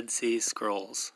Dead Sea Scrolls.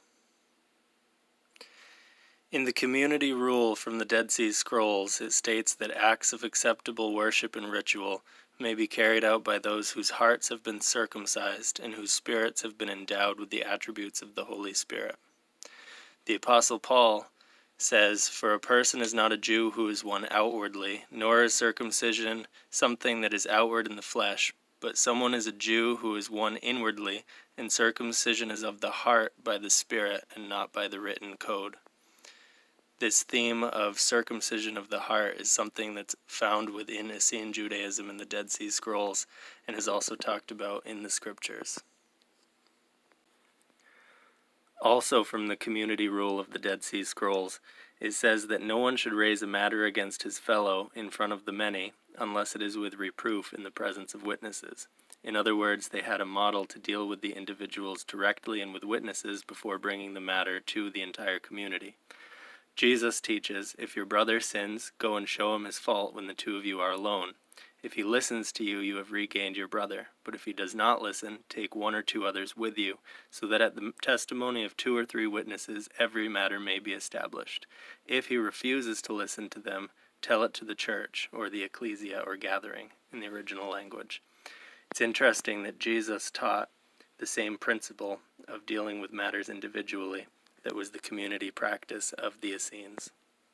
In the community rule from the Dead Sea Scrolls, it states that acts of acceptable worship and ritual may be carried out by those whose hearts have been circumcised and whose spirits have been endowed with the attributes of the Holy Spirit. The Apostle Paul says, "For a person is not a Jew who is one outwardly, nor is circumcision something that is outward in the flesh, but someone is a Jew who is one inwardly, and circumcision is of the heart by the Spirit and not by the written code." This theme of circumcision of the heart is something that's found within Essene Judaism in the Dead Sea Scrolls and is also talked about in the scriptures. Also from the community rule of the Dead Sea Scrolls, it says that no one should raise a matter against his fellow in front of the many, unless it is with reproof in the presence of witnesses. In other words, they had a model to deal with the individuals directly and with witnesses before bringing the matter to the entire community. Jesus teaches, if your brother sins, go and show him his fault when the two of you are alone. If he listens to you, you have regained your brother. But if he does not listen, take one or two others with you, so that at the testimony of 2 or 3 witnesses every matter may be established. If he refuses to listen to them, tell it to the church, or the ecclesia or gathering, in the original language. It's interesting that Jesus taught the same principle of dealing with matters individually that was the community practice of the Essenes.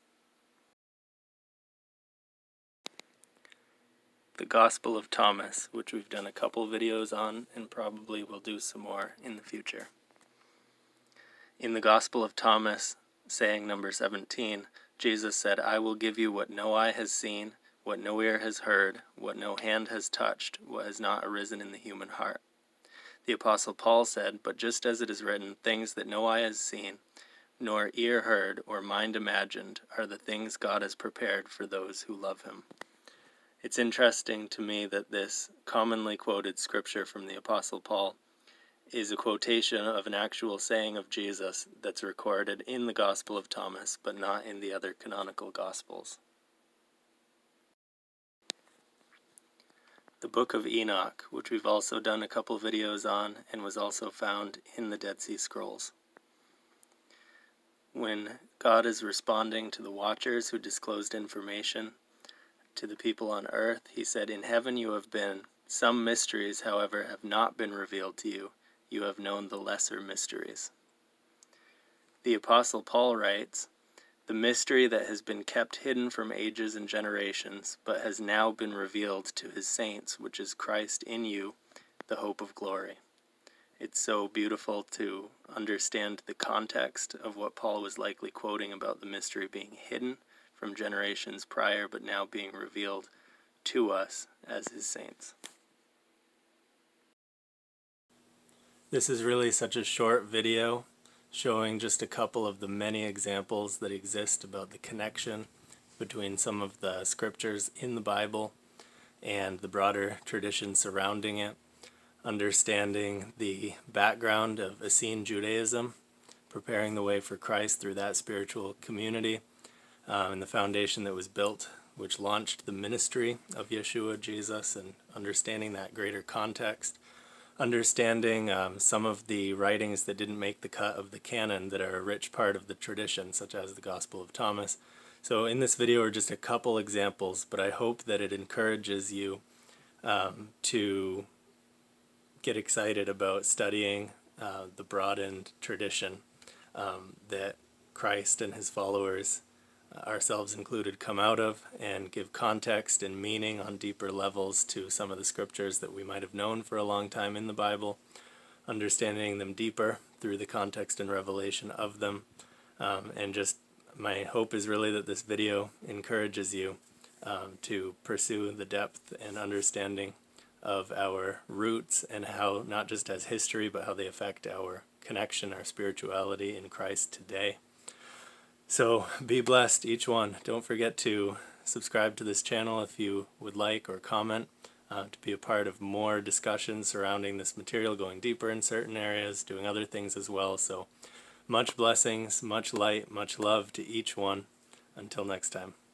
The Gospel of Thomas, which we've done a couple videos on and probably will do some more in the future. In the Gospel of Thomas, saying number 17, Jesus said, "I will give you what no eye has seen, what no ear has heard, what no hand has touched, what has not arisen in the human heart." The Apostle Paul said, "But just as it is written, things that no eye has seen, nor ear heard, or mind imagined, are the things God has prepared for those who love him." It's interesting to me that this commonly quoted scripture from the Apostle Paul is a quotation of an actual saying of Jesus that's recorded in the Gospel of Thomas, but not in the other canonical Gospels. The Book of Enoch, which we've also done a couple videos on and was also found in the Dead Sea Scrolls. When God is responding to the Watchers who disclosed information to the people on earth, he said, "In heaven you have been. Some mysteries, however, have not been revealed to you. You have known the lesser mysteries." The Apostle Paul writes, "The mystery that has been kept hidden from ages and generations, but has now been revealed to his saints, which is Christ in you, the hope of glory." It's so beautiful to understand the context of what Paul was likely quoting about the mystery being hidden from generations prior, but now being revealed to us as his saints. This is really such a short video showing just a couple of the many examples that exist about the connection between some of the scriptures in the Bible and the broader tradition surrounding it, understanding the background of Essene Judaism, preparing the way for Christ through that spiritual community, and the foundation that was built, which launched the ministry of Yeshua, Jesus, and understanding that greater context, understanding some of the writings that didn't make the cut of the canon that are a rich part of the tradition, such as the Gospel of Thomas. So in this video are just a couple examples, but I hope that it encourages you to get excited about studying the broadened tradition that Christ and his followers, ourselves included, come out of, and give context and meaning on deeper levels to some of the scriptures that we might have known for a long time in the Bible, understanding them deeper through the context and revelation of them. And just my hope is really that this video encourages you to pursue the depth and understanding of our roots and how, not just as history, but how they affect our connection, our spirituality in Christ today. So be blessed, each one. Don't forget to subscribe to this channel if you would like, or comment to be a part of more discussions surrounding this material, going deeper in certain areas, doing other things as well. So much blessings, much light, much love to each one. Until next time.